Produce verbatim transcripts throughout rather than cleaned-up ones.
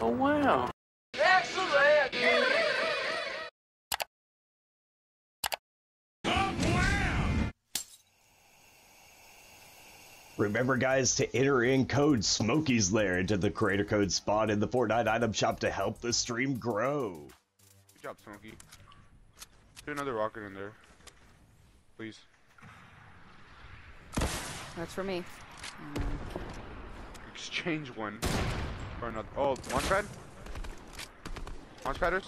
Oh wow. Excellent! Remember, guys, to enter in code Smokie's Lair into the creator code spot in the Fortnite item shop to help the stream grow. Good job, Smokie. Put another rocket in there, please. That's for me. Exchange one for another. Oh, launch pad? Launch padders?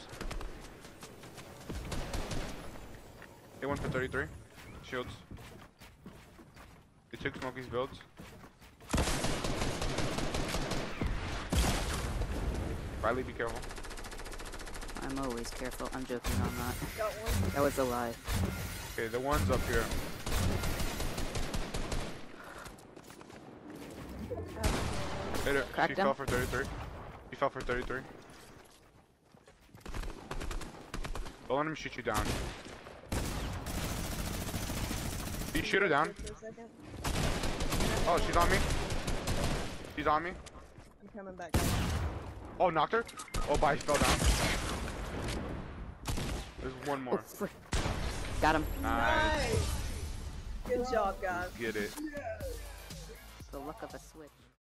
Hit one for thirty-three. Shields. They took Smokie's builds. Riley, be careful. I'm always careful. I'm joking on that. That was a lie. Okay, the one's up here. Hit her. Cracked She him. fell for thirty-three. He fell for thirty-three. Don't let him shoot you down. Did you shoot her down? Oh, she's on me. She's on me. I'm coming back. Oh, knocked her? Oh, bye, she fell down. There's one more. Oh, got him. Nice. Good job, guys. Get it. The luck of a switch.